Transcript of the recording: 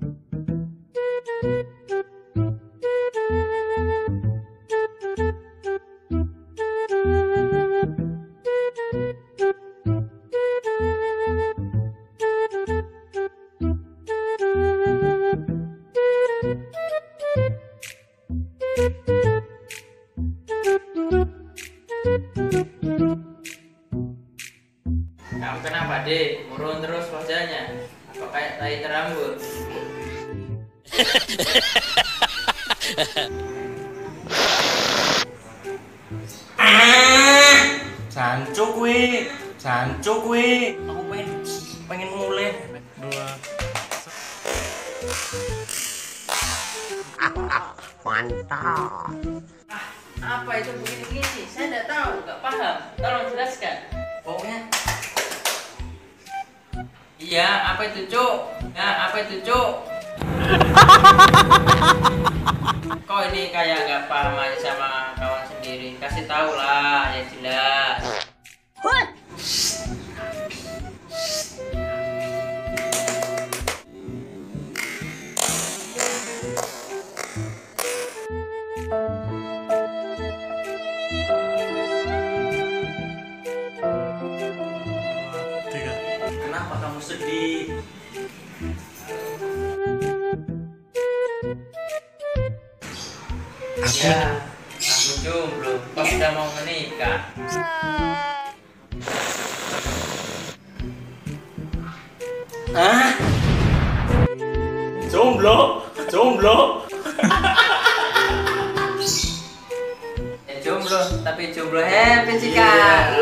Kamu kenapa, Dek? Murung terus wajahnya. Apa kayak tai terambut? Jancuk kuwi. Aku pengen mulai. Mantap. Apa itu begini-begini? Saya tidak tahu, nggak paham. Tolong jelaskan. Pokoknya Iya, apa itu, Cuk? Ya, apa itu, Cuk? Kok ini kayak nggak paham aja sama kawan sendiri? Kasih tahu lah yang jelas. kenapa kamu sedih? Ya, aku jomblo. Kok sudah mau menikah? Hah? Jomblo? Ya, jomblo, tapi jomblo happy sih, Kak.